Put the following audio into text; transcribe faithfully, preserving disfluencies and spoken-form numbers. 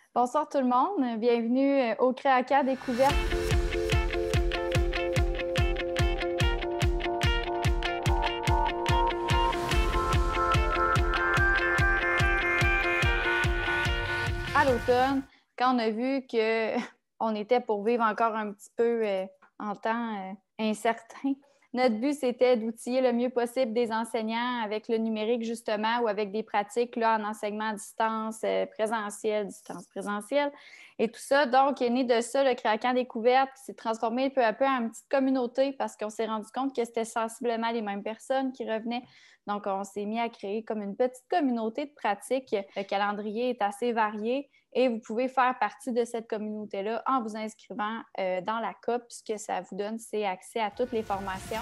Bonsoir tout le monde, bienvenue au Créaca Découverte. À l'automne, quand on a vu qu'on était pour vivre encore un petit peu euh, en temps euh, incertain, notre but, c'était d'outiller le mieux possible des enseignants avec le numérique, justement, ou avec des pratiques là, en enseignement à distance, euh, présentiel, distance présentielle, et tout ça. Donc, est né de ça le Créacan Découverte qui s'est transformé peu à peu en une petite communauté parce qu'on s'est rendu compte que c'était sensiblement les mêmes personnes qui revenaient. Donc, on s'est mis à créer comme une petite communauté de pratiques. Le calendrier est assez varié et vous pouvez faire partie de cette communauté-là en vous inscrivant euh, dans la C O P. Ce que ça vous donne, c'est accès à toutes les formations